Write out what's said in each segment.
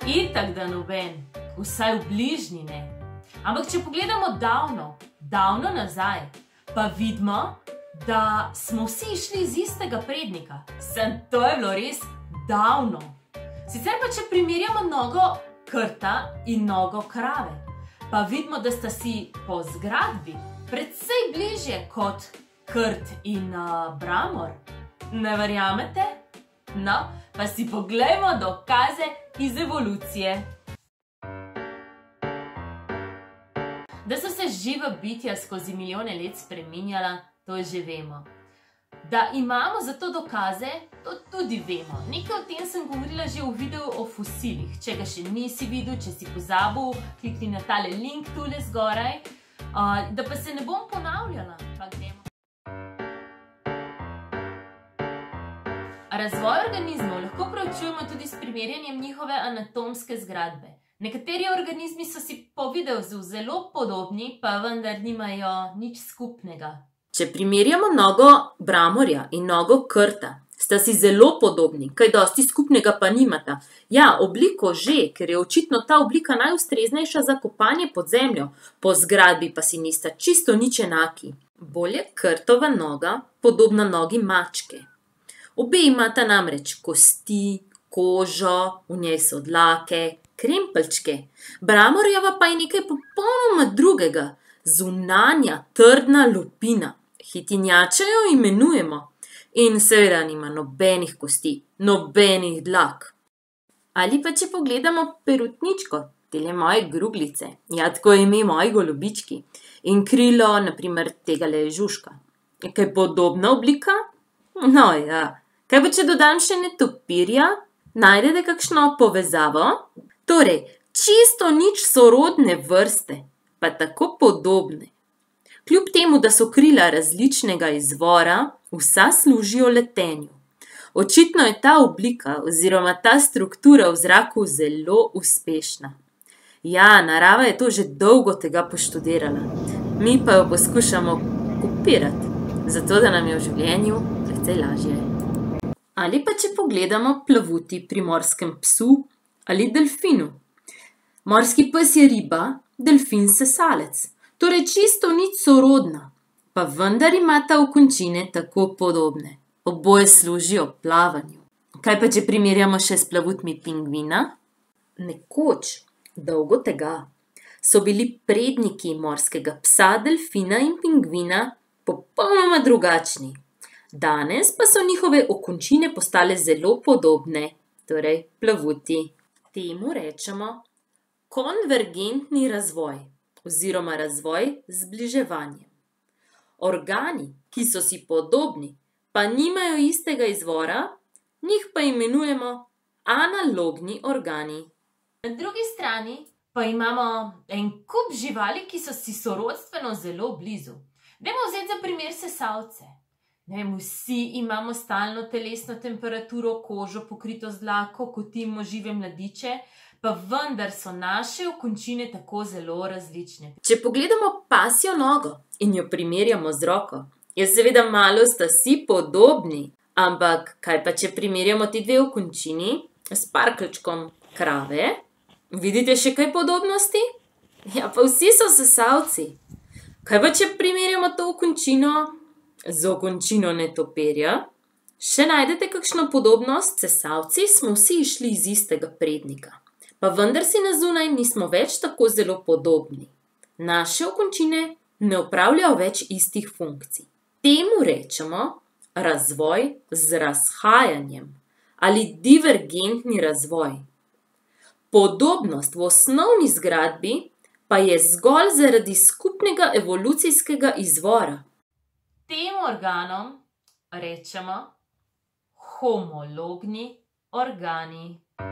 Itak da noben, vsaj v bližnji ne. Ampak če pogledamo davno nazaj, pa vidimo, da smo vsi išli iz istega prednika. To je bilo res davno. Sicer pa če primerjamo nogo krta in nogo krave, pa vidimo, da sta si po zgradbi precej bližje kot krt in bramor. Ne verjamete? No, pa si poglejmo dokaze iz evolucije. Da so se živa bitja skozi milijone let spreminjala, to že vemo. Da imamo za to dokaze, to tudi vemo. Nekaj o tem sem govorila že v videu o fosilih. Če ga še nisi videl, če si pozabil, klikni na tale link tule zgoraj. Da pa se ne bom ponavljala, pa gremo. Razvoj organizmov lahko preučujemo tudi s primerjanjem njihove anatomske zgradbe. Nekateri organizmi so si po videozu zelo podobni, pa vendar nimajo nič skupnega. Če primerjamo nogo bramorja in nogo krta, sta si zelo podobni, kaj dosti skupnega pa nimata. Ja, obliko že, ker je očitno ta oblika najustreznejša za kopanje pod zemljo, po zgradbi pa si nista čisto nič enaki. Bolj je krtova noga podobna nogi mačke. Obe imata namreč kosti, kožo, v njej so dlake, krempeljčke. Bramorjeva pa je nekaj popolnoma drugega, zunanja, trdna lupina. Hitinjača jo imenujemo. In seveda nima nobenih kosti, nobenih dlak. Ali pa če pogledamo perutničko, tele moje gruglice, ja, tako je ime moji golobički, in krilo, naprimer, tegale žužka. Je kaj podobna oblika? No ja. Kaj pa če dodam še netopirja? Najdete kakšno povezavo? Torej, čisto nič sorodne vrste, pa tako podobne. Kljub temu, da so krila različnega izvora, vsa služijo letenju. Očitno je ta oblika oziroma ta struktura v zraku zelo uspešna. Ja, narava je to že dolgo tega poštudirala. Mi pa jo poskušamo kopirati, zato da nam je v življenju precej lažje. Ali pa če pogledamo plavuti pri morskem psu ali delfinu. Morski pes je riba, delfin sesalec. Torej čisto nič sorodna, pa vendar imata okončine tako podobne. Oboje služijo plavanju. Kaj pa če primerjamo še s plavutmi pingvina? Nekoč, dolgo tega, so bili predniki morskega psa, delfina in pingvina popolnoma drugačni. Danes pa so njihove okončine postale zelo podobne, torej plavuti. Temu rečemo konvergentni razvoj oziroma razvoj z zbliževanjem. Organi, ki so si podobni, pa nimajo istega izvora, njih pa imenujemo analogni organi. Na drugi strani pa imamo en kup živali, ki so si sorodstveno zelo blizu. Dajmo vzeti za primer sesalce. Vsi imamo stalno telesno temperaturo, kožo pokrito z dlako, kotimo žive mladiče, pa vendar so naše okončine tako zelo različne. Če pogledamo pasjo nogo in jo primerjamo z roko, je seveda malo sta si podobni, ampak kaj pa če primerjamo ti dve okončini s parkeljčkom krave? Vidite še kaj podobnosti? Ja, pa vsi so sesalci. Kaj pa če primerjamo to okončino z okončino netopirja? Še najdete kakšno podobnost? Sesalci smo vsi išli iz istega prednika, pa vendar si na zunaj nismo več tako zelo podobni. Naše okončine ne opravljajo več istih funkcij. Temu rečemo razvoj z razhajanjem ali divergentni razvoj. Podobnost v osnovni zgradbi pa je zgolj zaradi skupnega evolucijskega izvora. Tem organom rečemo homologni organi.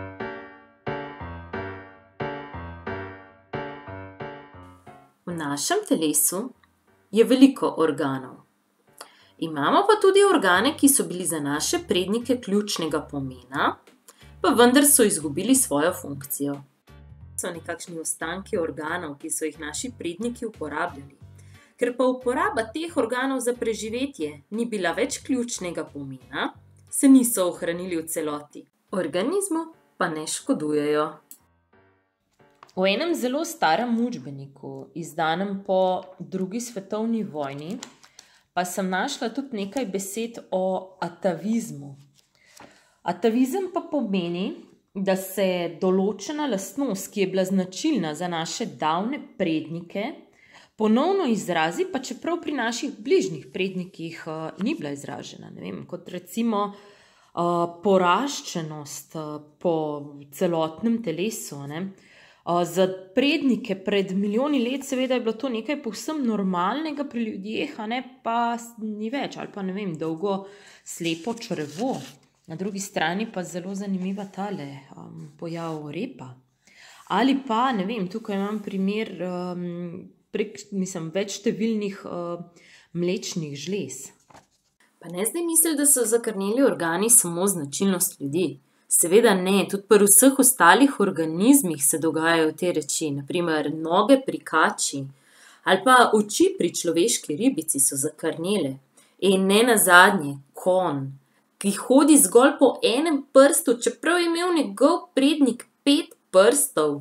V našem telesu je veliko organov. Imamo pa tudi organe, ki so bili za naše prednike ključnega pomena, pa vendar so izgubili svojo funkcijo. So nekakšni ostanki organov, ki so jih naši predniki uporabljali. Ker pa uporaba teh organov za preživetje ni bila več ključnega pomena, se niso ohranili v celoti. Organizmu pa ne škodujejo. V enem zelo starem učbeniku, izdanem po drugi svetovni vojni, pa sem našla tudi nekaj besed o atavizmu. Atavizem pa pomeni, da se določena lastnost, ki je bila značilna za naše davne prednike, ponovno izrazi, pa čeprav pri naših bližnjih prednikih ni bila izražena. Ne vem, kot recimo poraščenost po celotnem telesu. Za prednike pred milijoni let seveda je bilo to nekaj povsem normalnega pri ljudeh, pa ni več, ali pa ne vem, dolgo slepo črevo. Na drugi strani pa zelo zanimiva tale pojav repa. Ali pa, ne vem, tukaj imam primer več številnih mlečnih žlez. Pa ne zdaj misli, da so zakrneli organi samo značilnost ljudi. Seveda ne, tudi pri vseh ostalih organizmih se dogajajo te reči, naprimer noge pri kači ali pa oči pri človeški ribici so zakrnele. In ne nazadnje, konj, ki hodi zgolj po enem prstu, čeprav je imel njegov prednik 5 prstov.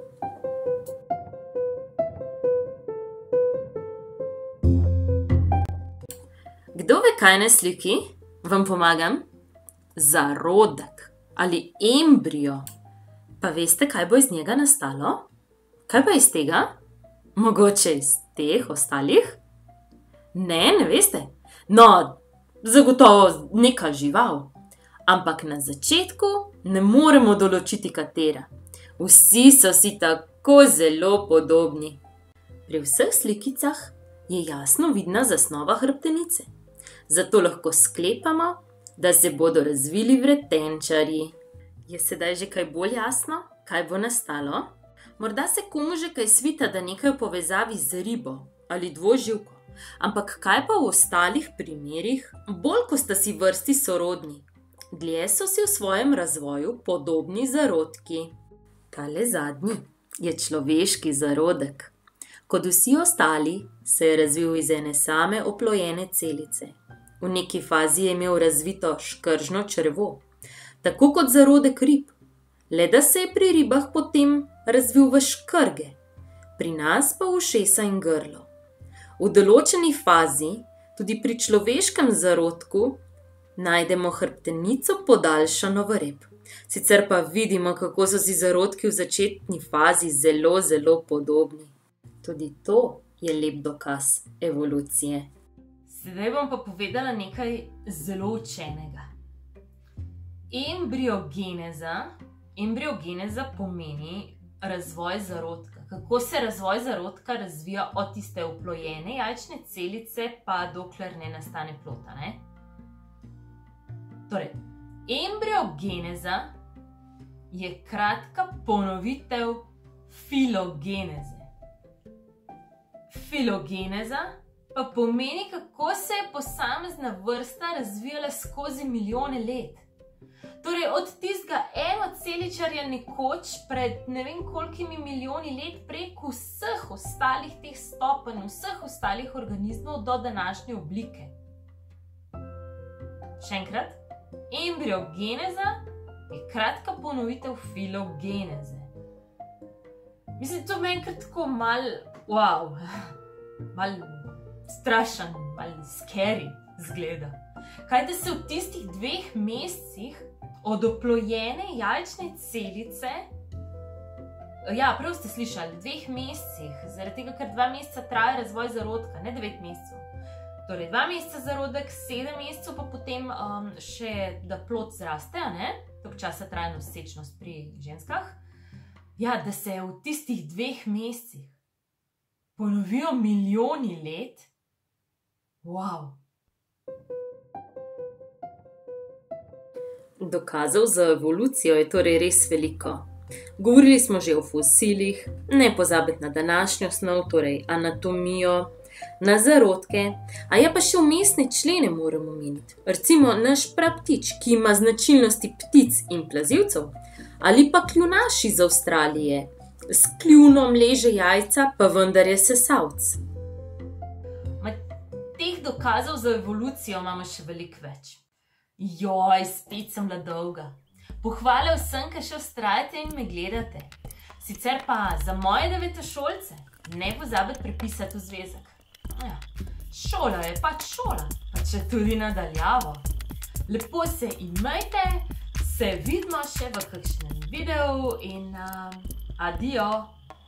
Kdo ve, kaj na sliki? Vam pomagam? Zarodek ali embrio. Pa veste, kaj bo iz njega nastalo? Kaj pa iz tega? Mogoče iz teh ostalih? Ne veste? No, zagotovo neka žival. Ampak na začetku ne moremo določiti, katera. Vsi so si tako zelo podobni. Pri vseh slikicah je jasno vidna zasnova hrbtenice. Zato lahko sklepamo, da se bodo razvili vretenčarji. Je sedaj že kaj bolj jasno, kaj bo nastalo? Morda se komu že kaj svita, da nekaj v povezavi z ribo ali dvoživko. Ampak kaj pa v ostalih primerih, bolj ko sta si vrsti sorodni? Dlje so si v svojem razvoju podobni zarodki. Tale zadnji je človeški zarodek. Kot vsi ostali se je razvil iz ene same oplojene celice. V neki fazi je imel razvito škržno črevo, tako kot zarodek rib, le da se je pri ribah potem razvil v škrge, pri nas pa v ušesa in grlo. V določeni fazi, tudi pri človeškem zarodku, najdemo hrbtenico podaljšano v rep. Sicer pa vidimo, kako so si zarodki v začetni fazi zelo, zelo podobni. Tudi to je lep dokaz evolucije. Sedaj bom pa povedala nekaj zelo učenega. Embriogeneza pomeni razvoj zarodka. Kako se razvoj zarodka razvija od tiste oplojene jajčne celice, pa dokler ne nastane plota, ne? Torej, embriogeneza je kratka ponovitev filogeneze. Filogeneza pa pomeni, kako se je posamezna vrsta razvijala skozi milijone let. Torej, od tistega enoceličarja nekoč pred ne vem kolikimi milijoni let prek vseh ostalih teh stopenj, vseh ostalih organizmov do današnje oblike. Še enkrat, embriogeneza je kratka ponovitev filogeneze. Mislim, to meni kar tako malo strašen, malo scary zgleda. Kaj da se v tistih 2 mesecih od oplojene jajčne celice, prav ste slišali, 2 mesecih, zaradi tega, ker 2 meseca traja razvoj zarodka, ne 9 mesecev. Torej, 2 meseca zarodek, 7 mesecev pa potem še, da plod zraste, toliko časa traja nosečnost pri ženskah. Da se je v tistih 2 mesecih ponovijo milijoni let. Wow! Dokazov za evolucijo je torej res veliko. Govorili smo že o fosilih, ne pozabiti na današnjo snov, torej anatomijo, na zarodke, a pa še vmesne člene moramo omeniti. Recimo naš praptič, ki ima značilnosti ptic in plazilcev, ali pa kljunaš iz Avstralije, s kljunom leže jajca, pa vendar je sesalc. Teh dokazov za evolucijo imamo še veliko več. Spet sem bila dolga. Pohvale vsem, ki še vztrajate in me gledate. Sicer pa za moje devetošolce ne pozabiti prepisati v zvezek. Ja, šola je pač šola, pa če tudi nadaljavo. Lepo se imejte, se vidimo še v kakšnem videu in adijo!